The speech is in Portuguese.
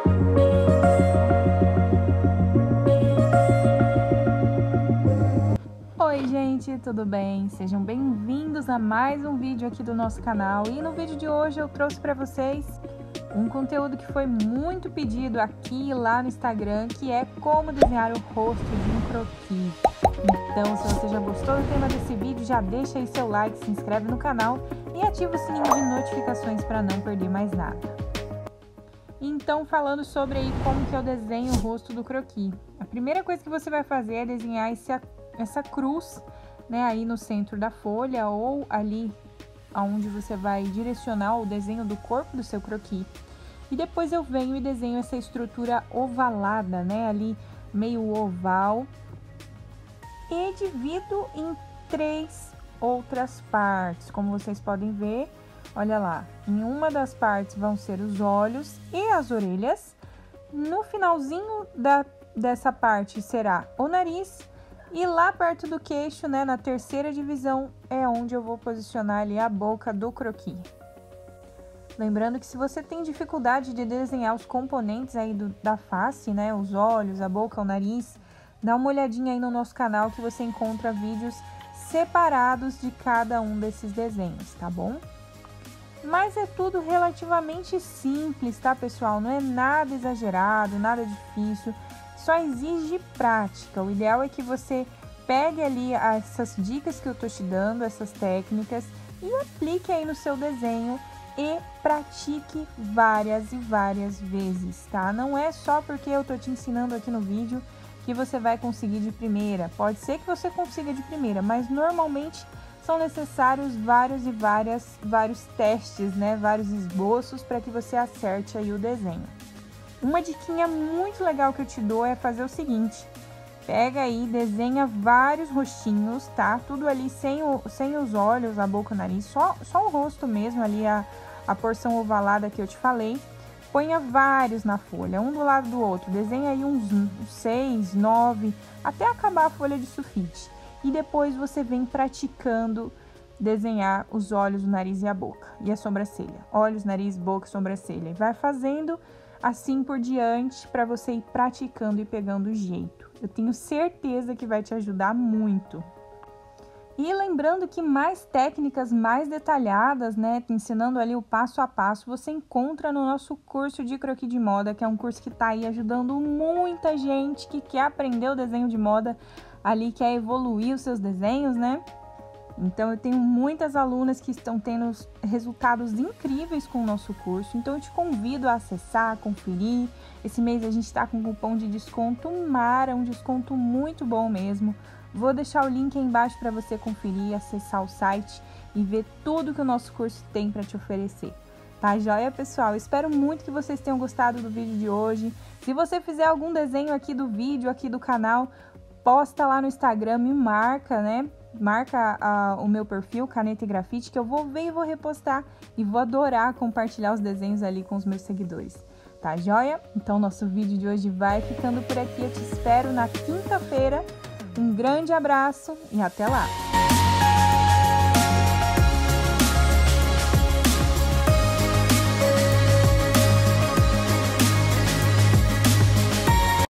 Oi gente, tudo bem? Sejam bem-vindos a mais um vídeo aqui do nosso canal. E no vídeo de hoje eu trouxe para vocês um conteúdo que foi muito pedido aqui e lá no Instagram, que é como desenhar o rosto de um croquis. Então, se você já gostou do tema desse vídeo, já deixa aí seu like, se inscreve no canal e ativa o sininho de notificações para não perder mais nada. Então, falando sobre aí como que eu desenho o rosto do croquis. A primeira coisa que você vai fazer é desenhar essa cruz, né, aí no centro da folha ou ali aonde você vai direcionar o desenho do corpo do seu croquis. E depois eu venho e desenho essa estrutura ovalada, né, ali meio oval, e divido em 3 outras partes, como vocês podem ver. Olha lá, em uma das partes vão ser os olhos e as orelhas. No finalzinho dessa parte será o nariz. E lá perto do queixo, né, na terceira divisão, é onde eu vou posicionar ali a boca do croquis. Lembrando que se você tem dificuldade de desenhar os componentes aí da face, né, os olhos, a boca, o nariz, dá uma olhadinha aí no nosso canal que você encontra vídeos separados de cada um desses desenhos, tá bom? Mas é tudo relativamente simples, tá, pessoal? Não é nada exagerado, nada difícil. Só exige prática. O ideal é que você pegue ali essas dicas que eu tô te dando, essas técnicas, e aplique aí no seu desenho e pratique várias e várias vezes, tá? Não é só porque eu tô te ensinando aqui no vídeo que você vai conseguir de primeira. Pode ser que você consiga de primeira, mas normalmente são necessários vários testes, né? Vários esboços para que você acerte aí o desenho. Uma diquinha muito legal que eu te dou é fazer o seguinte: pega aí, desenha vários rostinhos, tá? Tudo ali sem os olhos, a boca, o nariz, só o rosto mesmo, ali a porção ovalada que eu te falei. Ponha vários na folha, um do lado do outro. Desenha aí uns 6, 9, até acabar a folha de sulfite. E depois você vem praticando desenhar os olhos, o nariz e a boca. E a sobrancelha. Olhos, nariz, boca, sobrancelha. E vai fazendo assim por diante para você ir praticando e pegando o jeito. Eu tenho certeza que vai te ajudar muito. E lembrando que mais técnicas mais detalhadas, né, ensinando ali o passo a passo, você encontra no nosso curso de croquis de moda, que é um curso que tá aí ajudando muita gente que quer aprender o desenho de moda, ali quer evoluir os seus desenhos, né? Então, eu tenho muitas alunas que estão tendo resultados incríveis com o nosso curso. Então, eu te convido a acessar, conferir. Esse mês a gente está com um cupom de desconto MARA, um desconto muito bom mesmo. Vou deixar o link aí embaixo para você conferir, acessar o site e ver tudo que o nosso curso tem para te oferecer. Tá joia, pessoal? Espero muito que vocês tenham gostado do vídeo de hoje. Se você fizer algum desenho aqui do vídeo, aqui do canal, posta lá no Instagram, me marca, né? Marca o meu perfil, Caneta e Grafite, que eu vou ver e vou repostar. E vou adorar compartilhar os desenhos ali com os meus seguidores. Tá joia? Então, nosso vídeo de hoje vai ficando por aqui. Eu te espero na quinta-feira. Um grande abraço e até lá!